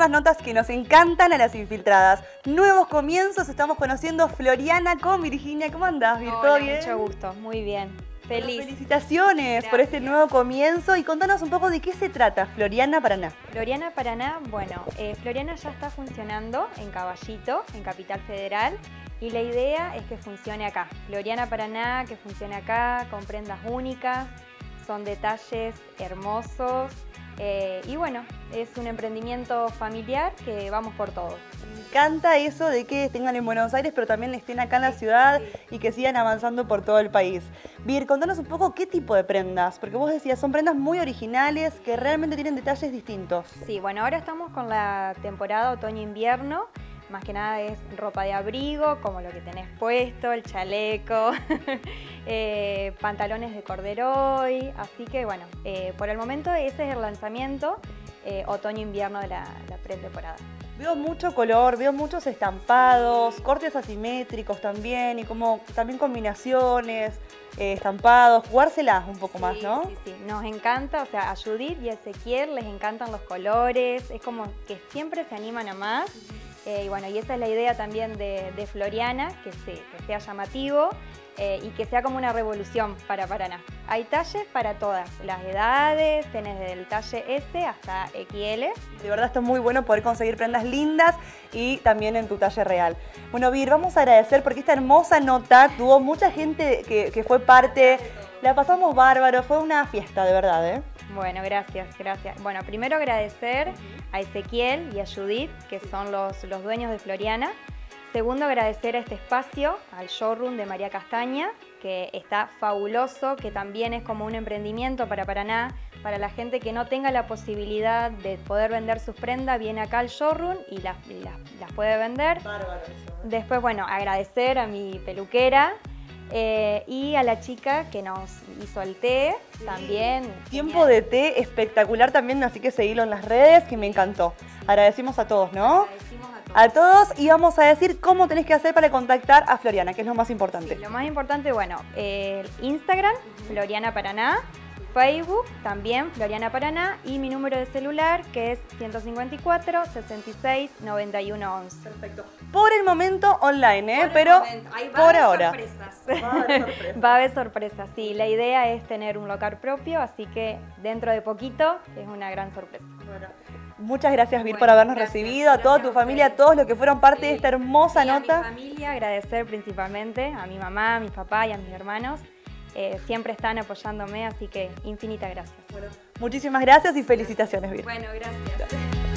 las notas que nos encantan a las infiltradas. Nuevos comienzos, estamos conociendo Floriana con Virginia. ¿Cómo andás, Vir? ¿Todo bien? Mucho gusto, muy bien. Feliz. Bueno, felicitaciones por este nuevo comienzo y contanos un poco de qué se trata Floriana Paraná. Floriana Paraná, bueno, Floriana ya está funcionando en Caballito, en Capital Federal, y la idea es que funcione acá. Floriana Paraná, que funcione acá, con prendas únicas, son detalles hermosos, y bueno, es un emprendimiento familiar que vamos por todo. Me encanta eso de que tengan en Buenos Aires, pero también estén acá en la ciudad y que sigan avanzando por todo el país. Vir, contanos un poco qué tipo de prendas, porque vos decías, son prendas muy originales que realmente tienen detalles distintos. Sí, bueno, ahora estamos con la temporada otoño-invierno. Más que nada es ropa de abrigo, como lo que tenés puesto, el chaleco, pantalones de corderoy, así que bueno, por el momento ese es el lanzamiento otoño-invierno de la pretemporada. Veo mucho color, veo muchos estampados, cortes asimétricos también y como también combinaciones, estampados, jugárselas un poco más, ¿no? Sí, nos encanta, o sea, a Judith y a Ezequiel les encantan los colores, es como que siempre se animan a más. Y bueno, y esa es la idea también de Floriana, que sea llamativo y que sea como una revolución para Paraná. Hay talles para todas las edades, tenés desde el talle S hasta XL. De verdad está muy bueno poder conseguir prendas lindas y también en tu talle real. Bueno, Vir, vamos a agradecer porque esta hermosa nota tuvo mucha gente que fue parte. La pasamos bárbaro, fue una fiesta, de verdad, ¿eh? Bueno, gracias. Bueno, primero agradecer a Ezequiel y a Judith, que son los dueños de Floriana. Segundo, agradecer a este espacio, al showroom de María Castaña, que está fabuloso, que también es como un emprendimiento para Paraná. Para la gente que no tenga la posibilidad de poder vender sus prendas, viene acá al showroom y las puede vender. Bárbaro eso. Después, bueno, agradecer a mi peluquera, y a la chica que nos hizo el té, también. Tiempo de té espectacular también, así que seguilo en las redes, que me encantó. Agradecimos a todos, ¿no? Agradecimos a todos y vamos a decir cómo tenés que hacer para contactar a Floriana, que es lo más importante. Sí, lo más importante, bueno, Instagram, Floriana Paraná, Facebook, también Floriana Paraná, y mi número de celular, que es 154 66 91 11. Perfecto. Por el momento online, pero por ahora. Va a haber sorpresas, sí. La idea es tener un local propio, así que dentro de poquito es una gran sorpresa. Bueno, muchas gracias, Vir, por habernos recibido, a toda tu familia, a todos los que fueron parte de esta hermosa nota. A mi familia, agradecer principalmente a mi mamá, a mi papá y a mis hermanos. Siempre están apoyándome, así que infinitas gracias. Bueno, muchísimas gracias y felicitaciones, Vir. Bueno, gracias.